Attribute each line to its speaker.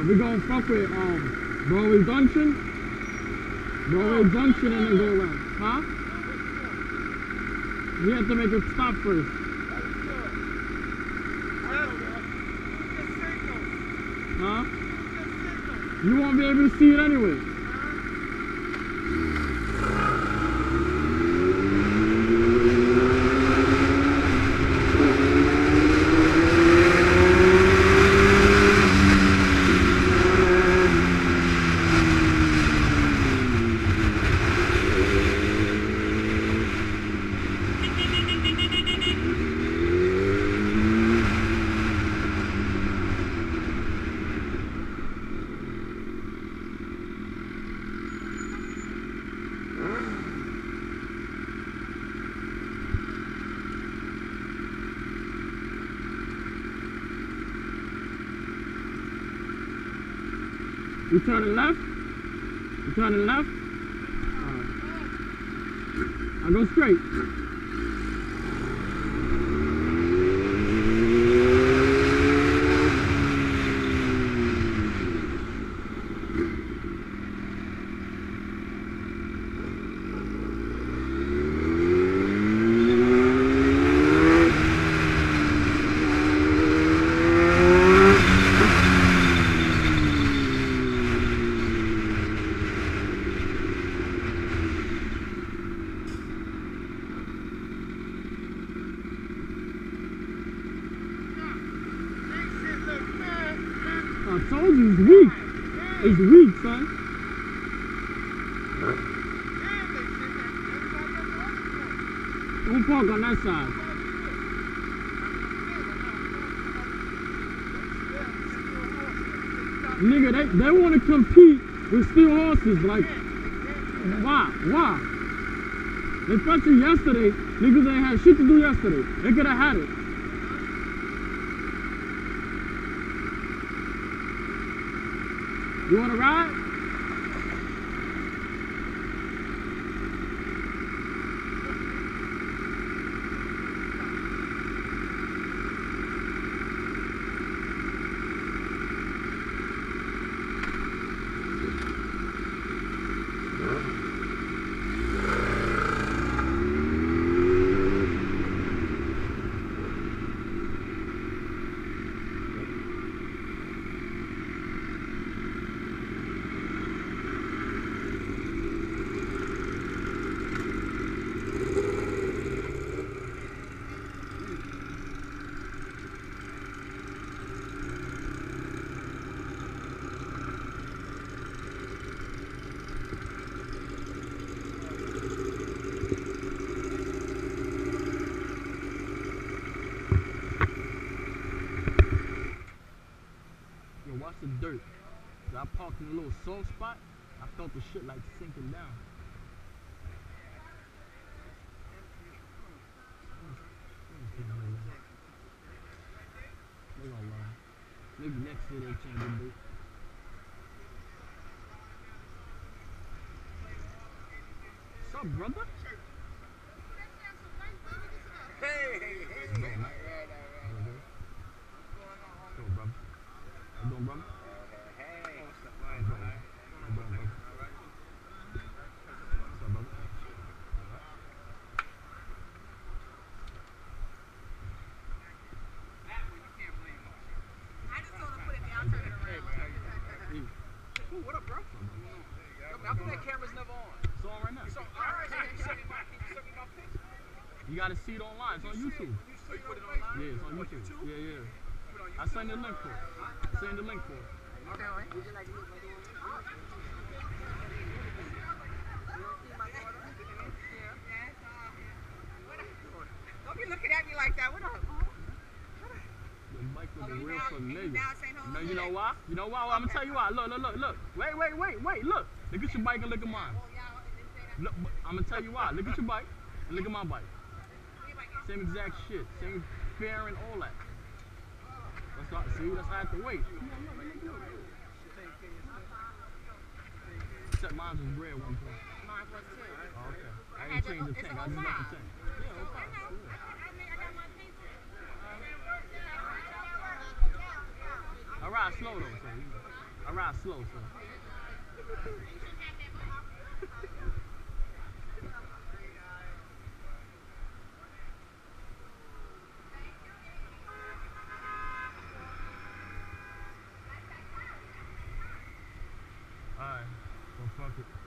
Speaker 1: We gonna fuck with Broadway Junction. Broadway Junction and then go around. Huh? We have to make a stop first. Huh? You won't be able to see it anyway. You turning left? You turning left? I go straight. I told you it's weak. It's weak, son. Don't park on that side. Nigga, they want to compete with steel horses. Like, why? Why? Especially yesterday, niggas ain't had shit to do yesterday. They could have had it. You wanna ride? Watch the dirt. So I parked in a little soft spot. I felt the shit like sinking down. They gonna lie. Maybe next year they change the date. What's up, brother? Hey, hey, hey. Go, brother. How you doing, brother? Hey. What's up, brother?
Speaker 2: I just told him to put it down, turn it around.
Speaker 3: Ooh, what up, bro? How come that camera's never on?
Speaker 1: It's on right now.
Speaker 3: So, alright, so can you send me my picture?
Speaker 1: You gotta see it online. It's on YouTube.
Speaker 3: Oh, you put it online?
Speaker 1: Yeah, it's on YouTube. Yeah, yeah. I send the link for it. Send the link for it.
Speaker 2: Okay, would you like to meet my daughter? Don't be looking at me like that. What up?
Speaker 1: The mic was a real familiar.
Speaker 2: No,
Speaker 1: You know why? You know why? Well, I'm gonna tell you why. Look, look, look, look. Wait. Look. Look at your bike and look at mine. Look, I'm gonna tell you why. Look at your bike and look at my bike. Same exact shit. Same fairing, all that. That's not, see, that's why I have to wait. Except mine was red one point.
Speaker 2: Mine was too.
Speaker 1: Oh, okay. I didn't change the tank. I just left the tank. Yeah, okay. I ride slow though, so you know. ride slow, so. Alright, well fuck it.